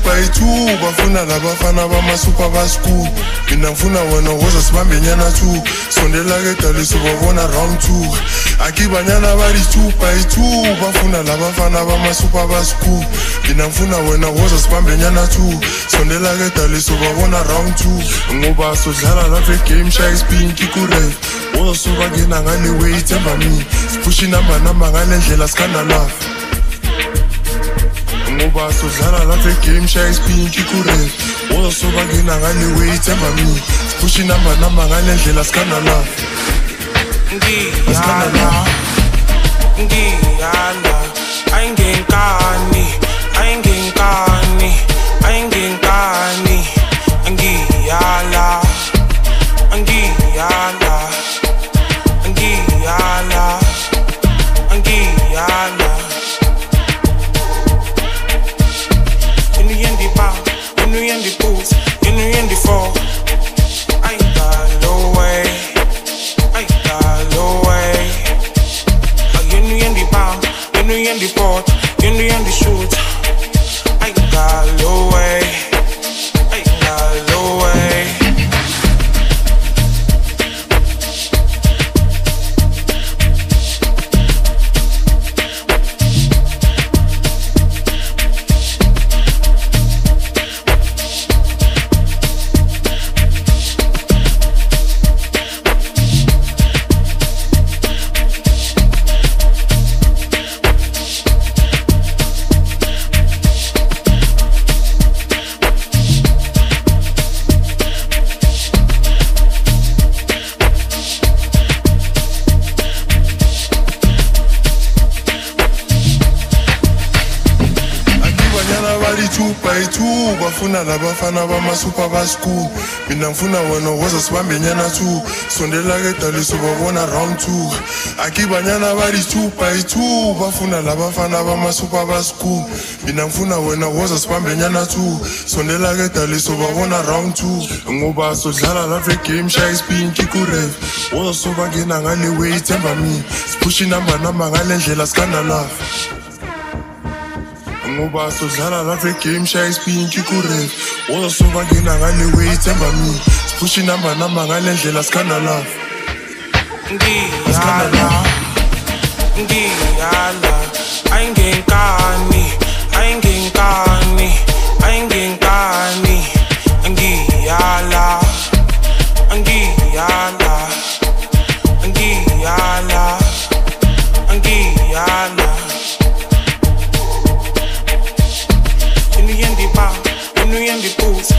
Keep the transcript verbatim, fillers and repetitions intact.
bayi-two bafuna labafana bamasupa baskulu. Mina ngifuna wena woza sibambe nyana two. Sondela ke daliso babona round two. Akibanyana bali-two bayi-two bafuna labafana bamasupa baskulu. Mina ngifuna wena woza sibambe nyana two. Sondela ke daliso babona round two. Ngoba sodlala lapha egame shaya spinki kuref. Woza suka ngena ngale way themba me. Pushi number number ngale ndlela sikhanda lafa. Ngoba sodlala lapha egame shaya spinki kuref. Woza suka ngena ngale way themba me. Pushi number number ngale ndlela sikhanda lafa. Ngiyala, ngiyala, ayingenkani, ayingenkani, ayingenkani, ngiyala, ngiyala, ngiyala, ngiyala. You know in the bar, you know in the booth, you know in the fall. I got no way. You know in the port, you know in the shoot. I got low way, I got low way. two bayi-two bafuna labafana bamasupa baskulu. Mina ngifuna wena woza sibambe nyana two. Sondela ke daliso babona round two. Akibanyana bali-two bayi-two bafuna labafana bamasupa baskulu. Mina ngifuna wena woza sibambe nyana two. Sondela ke daliso babona round two. Ngoba sodlala lapha egame shaya spinki kuref. Woza suka ngena ngale way themba me. Pushi number number ngale ndlela sikhanda lafa. Ngoba sodlala lapha egame shaya spinki kuref. Woza suka ngena ngale way themba me. Pushi number number ngale ndlela sikhanda lafa. Ngiyala, ngiyala, ayingenkani, ayingenkani, ayingenkani, ngiyala, ngiyala, ngiyala, ngiyala. You know in the bar, you know in the booth,